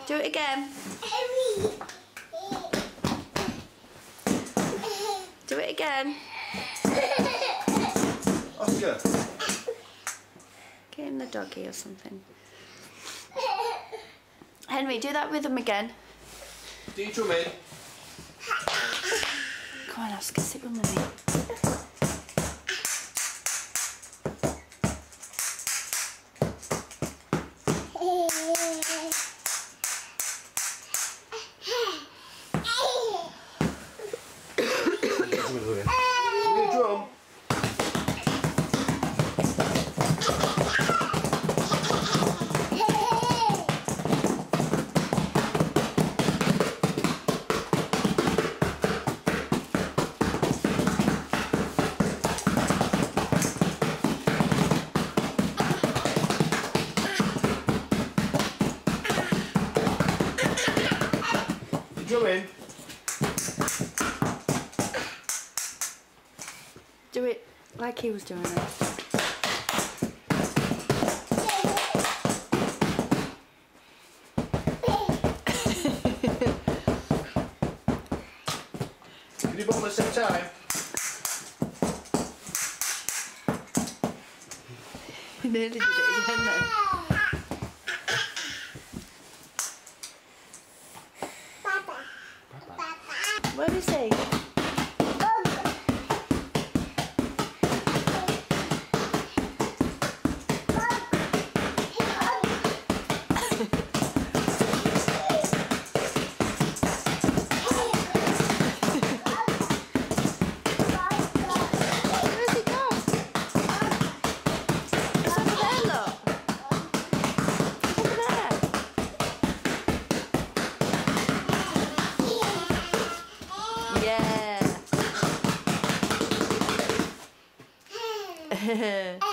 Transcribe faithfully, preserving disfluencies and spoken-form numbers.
Do it again. Do it again. Oscar. Get him the doggy or something. Henry, do that with him again. Do you drum in? Come on, Oscar, sit with Mummy. Drum in. Do it like he was doing it. Can you both at the same time? He nearly did it again then. What did he say? Yeah.